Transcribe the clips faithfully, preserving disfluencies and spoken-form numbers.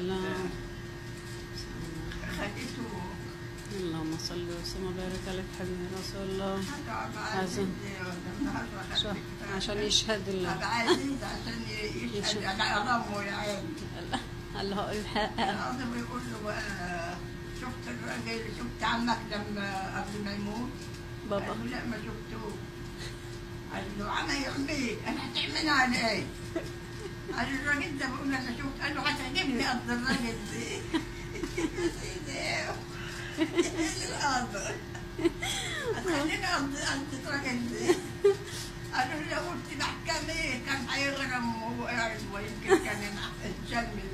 سلام. خدته. اللهم صل وسلم وبارك عليك حبيبي رسول الله. عشان عشان يشهد الله. أبو عزيز عشان يشهد على أمه يا عيني. الله هو الحق. القاضي بيقول له شفت الراجل، شفت عمك لما قبل ما يموت؟ بابا. قال له لا ما شفتوش. قال له عمي يعميك، أنا هتعملها على إيه؟ قال له الراجل ده بقول أنا شفت، قال له هتعجبني قد الراجل ده. يا سيدي القاضي هتخليني قد قد الراجل ده. قال له لو قلت محكمة إيه كان هيغرم وهو قاعد ويمكن كان يتجمل.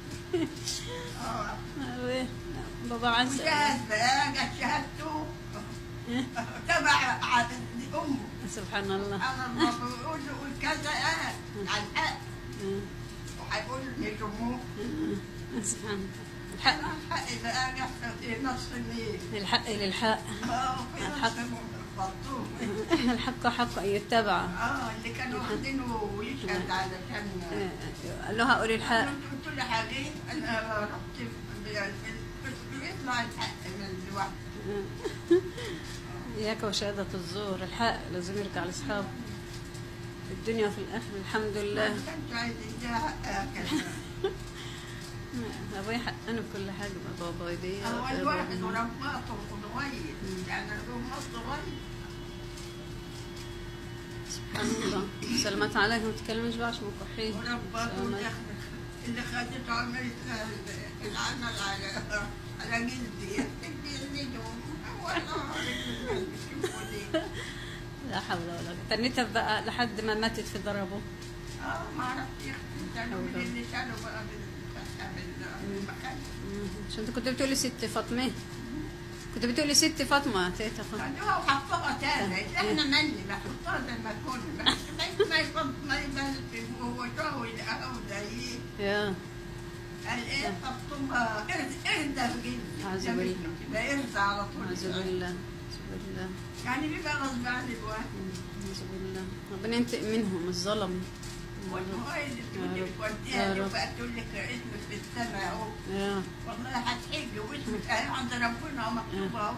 اه بابا عز وجهز بقى، جت شهادته تبع امه. سبحان الله. سبحان الله. بيقول له قول كذا اه على الحق، وهيقول يشموه. سبحان الله. الحق الحق بقى جت نص النيل. الحق للحق. اه الحق بطوه. الحق حق ان يتبع. اه اللي كانوا واخدينه ويشهد علشان قال له هقول الحق. قلت له حاجه انا رحت بيطلع الحق من لوحده. إياك وشهادة الزور. الحق لازم يرجع لأصحابه في الدنيا وفي الآخرة. الحمد لله. ما كانش عايز يديها حقها كده. أبوي حقنا بكل حاجة. بابا يديه هو الواحد ورباطه صغير، يعني الأمة صغير. سبحان الله. سلامات عليك، ما تتكلمش بقى عشان مكحين. ورباطه اللي خدته عملت العمل على على جلدي بيجلدهم. لا حول ولا قوة. تنتها بقى لحد ما ماتت في ضربه. اه ما عرفت يا اختي، كانوا من اللي كانوا بقى بالمكان. عشان انت كنت بتقولي ست فاطمه، كنت بتقولي ست فاطمه تيتا فاطمه. خدوها وحطوها تاني. احنا مالي بحطها زي ما كنا، بس ما يفضل ما يبان هو شو يلقاها زي يا قال ايه حطوها اهدى بجد. أعوذ بالله. كده اهدى على طول. أعوذ بالله. أعوذ بالله. يعني بيبقى غصب عن الواحد. أعوذ بالله. ربنا ينتقم منهم الظلم. والموبايل اللي تقول لك وديها دي بقى تقول لك اسمك في السماء اهو. والله هتحج واسمك اهي عند ربنا مكتوب اهو.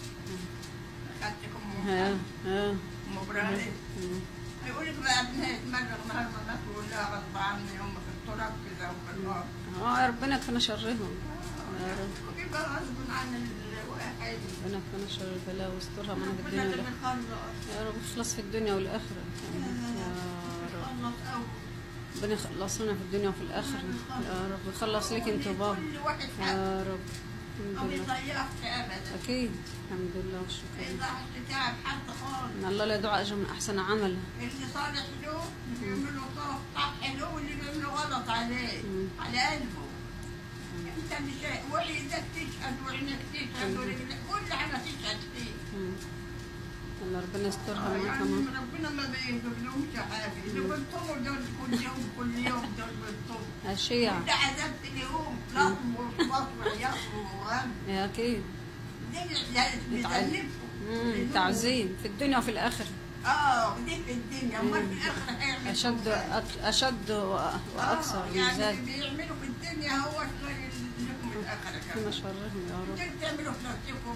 اخدتكم ها ها ام ابراهيم. هيقول لك بقى ابنها يتمرغ نهار ما مات ويقول لها غصب عني هم في التراب كده وفي النار. اه ربنا يكفينا شرهم. يا رب. بيبقى غصب عن الواحد. ربنا يكفينا شر البلاء ويسترها معانا في الدنيا والآخرة. يا رب اخلص في الدنيا والآخرة. يا رب. ربنا يخلص لنا في الدنيا وفي الآخرة. يا رب يخلص لك انت وبابا. يا رب. ما بيضيعش ابدا. اكيد. الحمد لله والشكر. ما يضيعش تعب حد خالص. ان الله لا يدعو اجر من احسن عملا. اللي صالح له اللي بيعملوا صح له واللي بيعملوا غلط عليه على قلبه. انت مش وايدك تشهد وعينك تشهد ورجلك كل حاجه تشهد فيه. الله ربنا يسترها معاك يعني كمان. ربنا ما بيهدلهمش حاجه، اللي بيطموا دول كل يوم كل يوم دول بيطموا. الشيعة. انت عذبت اليوم لطم وصبر وعياط وغم. يا اكيد. دي بيذنبهم. تعذيب في الدنيا وفي الآخرة. اه دي في الدنيا، امال في الاخره هيعمل اشد اشد واكثر من يعني ذلك. اللي بيعملوا في الدنيا هو غير لكم الاخره كمان. فيما شرهم يا رب. انتوا بتعملوا في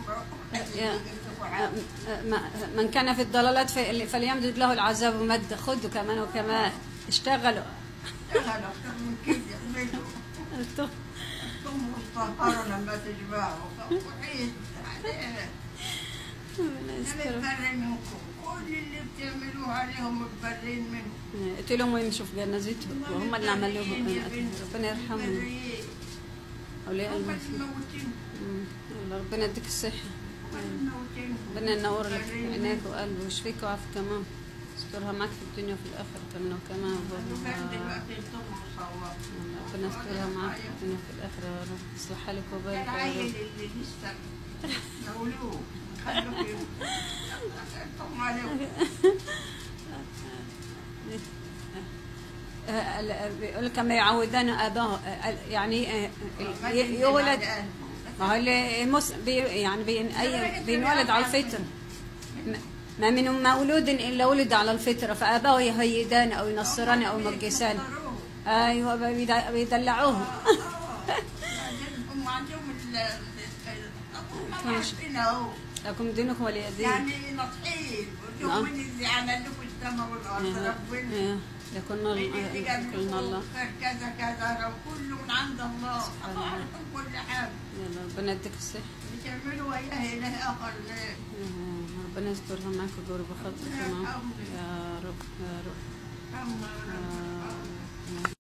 نفسكم. من كان في الضلالات فليمدد له العذاب مد. خدوا كمان وكمان اشتغلوا. اشتغلوا اكتر من كده اعملوا. انتم والطهاره لما تجمعوا وحيد عليه. انا متبرئ منكم، كل اللي بتعملوه عليهم متبرئين منهم. قتلهم ويمشوا في جنازتهم وهم اللي عملوهم. ربنا يرحمهم. اولياء المسلمين. الله ربنا يديك الصحه. ربنا ينور لك عينيك وقلبك ويشفيك ويعافيك كمان. يسترها معاك في الدنيا وفي الاخره كمان وكمان. ربنا يسترها معاك في الدنيا وفي الاخره يا رب. يصلح حالك وبالك يا رب. العيل اللي لسه مولود خلوه يطم عليهم. بيقول لك كما يعودان اباه يعني يولد. ما هو المس يعني بين اي بينولد على الفطره. ما من مولود الا ولد على الفطره فاباه يهيدان او ينصران او يمجسان. ايوه بيدلعوه. عندهم ال هم كانوا عارفين اهو لكم دينكم ولي دين. يعني نصحين وشوفوا من اللي عمل لكم السماء والارض ربنا. ايه يكون اللي قال يكون الله. لكم كذا كذا كله من عند الله. الله عارفين كل حاجه. يلا ربنا يديك الصحة. بتعملوا وياه اله اخر ليه؟ ربنا يسترها معاك ويجور بخاطرك يا رب يا رب. الله.